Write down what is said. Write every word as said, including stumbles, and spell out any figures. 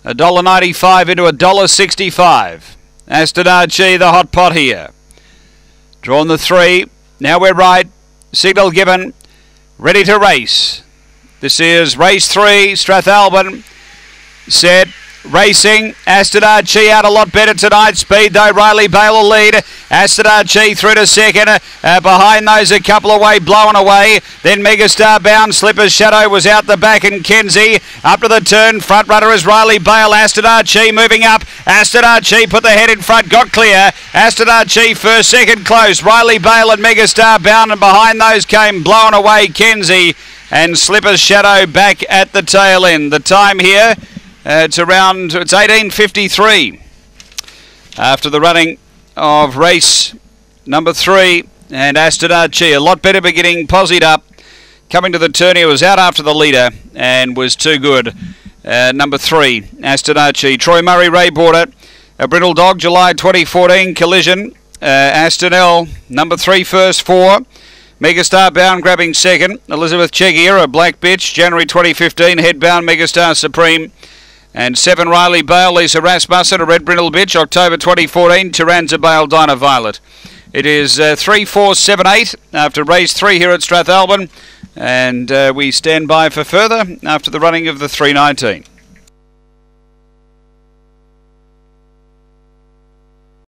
one dollar ninety-five into one dollar sixty-five. Aston Archie, the hot pot here. Drawn the three. Now we're right. Signal given. Ready to race. This is race three. Strathalbyn set. Racing. Aston Archie out a lot better tonight. Speed though. Riley Bale will lead. Aston Archie through to second. Uh, behind those a couple away, blown away. Then Megastar Bound. Slipper's Shadow was out the back, and Kenzie up to the turn. Front runner is Riley Bale. Aston Archie moving up. Aston Archie put the head in front. Got clear. Aston Archie first, second close. Riley Bale and Megastar Bound, and behind those came blown away Kenzie and Slipper's Shadow back at the tail end. The time here. Uh, it's around, it's eighteen fifty-three after the running of race number three, and Aston Archie, a lot better beginning, posied up, coming to the turn. He was out after the leader and was too good. Uh, number three, Aston Archie. Troy Murray, Ray Border, a Brindle Dog, July twenty fourteen, Collision, uh, Aston L, number three, first four. Megastar Bound grabbing second. Elizabeth Chegier, a Black Bitch, January twenty fifteen, Headbound, Megastar Supreme. And seven, Riley Bale, Lisa Rasmussen, a Red Brindle Bitch, October twenty fourteen, Taranza Bale, Dinah Violet. It is uh, three, four, seven, eight after race three here at Strathalbyn, and uh, we stand by for further after the running of the three nineteen.